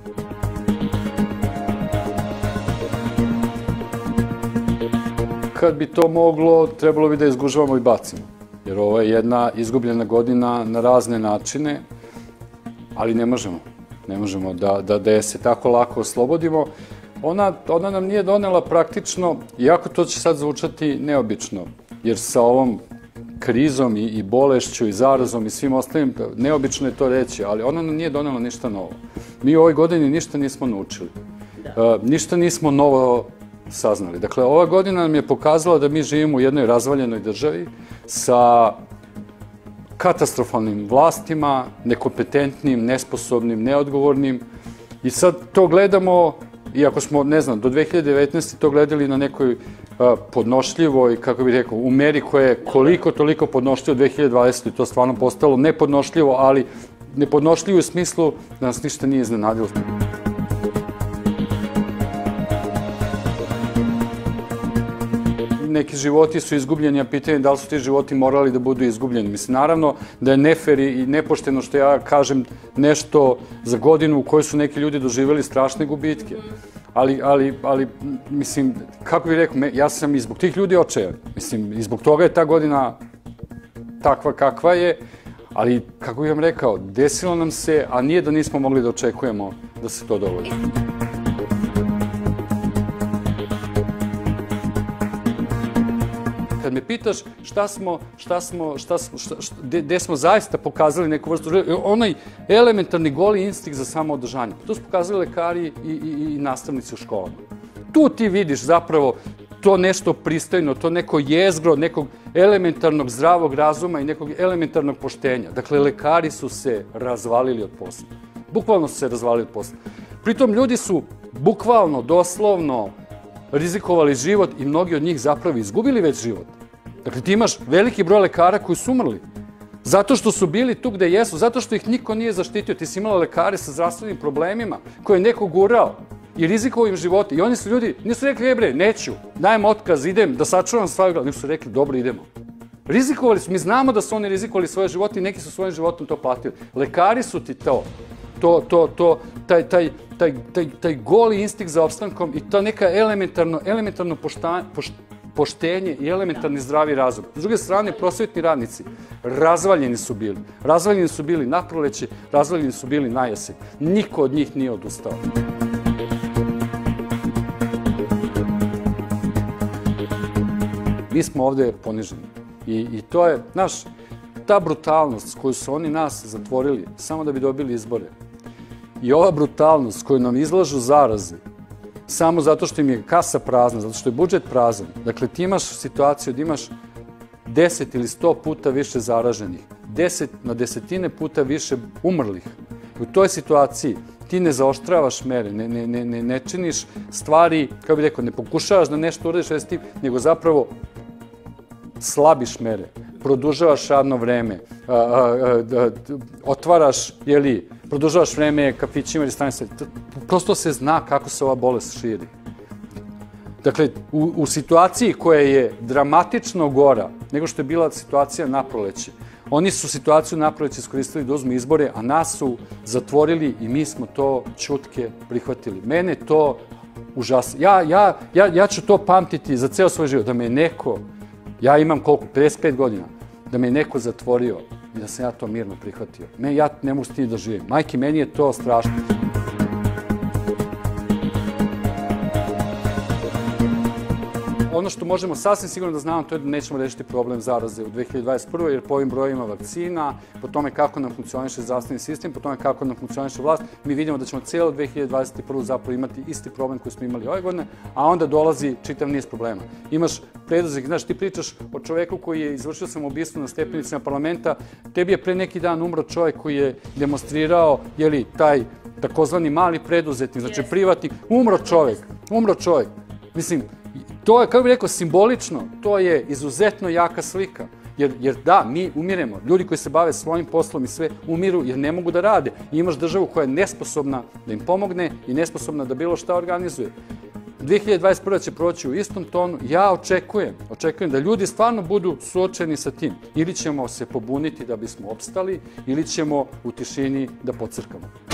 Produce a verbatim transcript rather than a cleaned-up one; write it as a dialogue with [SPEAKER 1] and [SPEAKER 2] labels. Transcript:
[SPEAKER 1] Kad bi to moglo, trebalo bi da izgužavamo i bacimo. Jer ovo je jedna izgubljena godina na razne načine, ali ne možemo. Ne možemo da je se tako lako oslobodimo. Ona nam nije donela praktično, iako to će sad zvučati neobično, jer sa ovom krizom i bolešću i zarazom i svim ostalim, neobično je to reći, ali ona nam nije donela ništa novo. Mi u ovoj godini ništa nismo naučili. Ništa nismo novo saznali. Dakle, ova godina nam je pokazala da mi živimo u jednoj razvaljenoj državi sa katastrofalnim vlastima, nekompetentnim, nesposobnim, neodgovornim i sad to gledamo, iako smo, ne znam, do dve hiljade devetnaeste. to gledali na nekoj podnošljivoj, kako bih rekao, u meri koja je koliko toliko podnošljivo dve hiljade dvadesete. to stvarno postalo nepodnošljivo, ali nepodnošljivo u smislu da nas ništa nije iznenadilo. Neki životi su izgubljeni, a pitanje je da li su ti životi morali da budu izgubljeni. Mislim, naravno da je nefer i nepošteno što ja kažem nešto za godinu u kojoj su neki ljudi doživjeli strašne gubitke. Ali, mislim, kako bih rekao, ja sam i zbog tih ljudi očajan. Mislim, i zbog toga je ta godina takva kakva je, ali, kako bih vam rekao, desilo nam se, a nije da nismo mogli da očekujemo da se to dogodi. Kad me pitaš šta smo, šta smo, gde smo zaista pokazali neku vrstu, onaj elementarni goli instinkt za samoodržanje, to su pokazali lekari i nastavnici u školama. Tu ti vidiš zapravo to nešto pristojno, to neko jezgro, nekog elementarnog zdravog razuma i nekog elementarnog poštenja. Dakle, lekari su se razvalili od posla. Bukvalno su se razvalili od posla. Pritom ljudi su bukvalno, doslovno, rizikovali život i mnogi od njih zapravo izgubili već život. Dakle, ti imaš veliki broj lekara koji su umrli. Zato što su bili tu gde jesu, zato što ih niko nije zaštitio. Ti si imala lekare sa zdravstvenim problemima koje je neko gurao i rizikovao im živote. I oni su ljudi, nisu rekli, e bre, neću, dajem otkaz, idem da sačuvam svoju glavu. Nego su rekli, dobro, idemo. Rizikovali su, mi znamo da su oni rizikovali svoje živote i neki su svojim životom to platili. Lekari su ti to. To, to, to, taj, taj, taj, taj, taj goli instinkt za opstankom i to neka elementarno, elementarno poštenje i elementarni zdravi razum. S druge strane, prosvetni radnici razvaljeni su bili. Razvaljeni su bili na proleće, razvaljeni su bili na jesen. Niko od njih nije odustao. Mi smo ovde poniženi. I to je, znaš, ta brutalnost s koju su oni nas zatvorili samo da bi dobili izbore i ova brutalnost s koju nam izlažu zaraze samo zato što im je kasa prazna, zato što je budžet prazan. Dakle, ti imaš situaciju da imaš deset ili sto puta više zaraženih, deset na desetine puta više umrlih. U toj situaciji ti ne zaoštravaš mere, ne činiš stvari, kako bih rekao, ne pokušavaš da nešto uradiš s tim, nego zapravo slabiš mere, produžavaš radno vreme, otvaraš, jeli, produžavaš vreme kafićima ili stanicama. Prosto se zna kako se ova bolest širi. Dakle, u situaciji koja je dramatično gora nego što je bila situacija na proleće, oni su situaciju na proleće iskoristili da uzmu izbore, a nas su zatvorili i mi smo to ćutke prihvatili. Mene to užasno. Ja ću to pamtiti za ceo svoj život, da me je neko, ja imam koliko, pedeset pet godina, da me je neko zatvorio i da sam ja to mirno prihvatio. Ja ne mogu s tim da živim. Majke, meni je to strašno. Ono što možemo sasvim sigurno da znamo, to je da nećemo rešiti problem zaraze u dve hiljade dvadeset prvoj. jer po ovim brojima vakcina, po tome kako nam funkcioniše zdravstveni sistem, po tome kako nam funkcioniše vlast, mi vidimo da ćemo cijelo dve hiljade dvadeset prvu zapravo imati isti problem koji smo imali ove godine, a onda dolazi čitav niz problema. Imaš preduzetnik, znaš, ti pričaš o čoveku koji je izvršio samoubistvo na stepenicama parlamenta, tebi je pre neki dan umro čovek koji je demonstrirao, jeli, taj takozvani mali preduzetnik, znači privatnik, umro čovek, umro čovek. Mislim, to je, kako bih rekao, simbolično, to je izuzetno jaka slika. Jer da, mi umiremo. Ljudi koji se bave svojim poslom i sve umiru jer ne mogu da rade. I imaš državu koja je nesposobna da im pomogne i nesposobna da bilo šta organizuje. dve hiljade dvadeset prva će proći u istom tonu. Ja očekujem, očekujem da ljudi stvarno budu suočeni sa tim. Ili ćemo se pobuniti da bismo opstali, ili ćemo u tišini da pocrkamo.